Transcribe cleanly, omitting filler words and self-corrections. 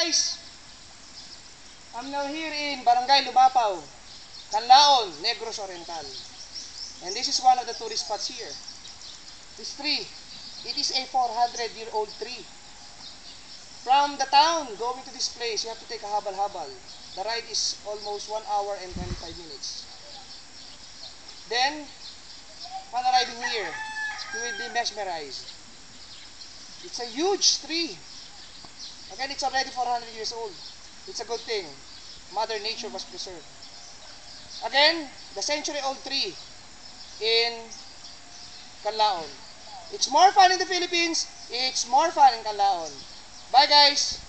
guys, I'm now here in Barangay Lumapaw, Canlaon, Negros Oriental. And this is one of the tourist spots here. This tree, it is a 400-year-old tree. From the town going to this place, you have to take a habal-habal. The ride is almost 1 hour and 25 minutes. Then, upon arriving here, you will be mesmerized. It's a huge tree. Again, it's already 400 years old. It's a good thing. Mother Nature was preserved. Again, the century-old tree in Canlaon. It's more fun in the Philippines. It's more fun in Canlaon. Bye, guys!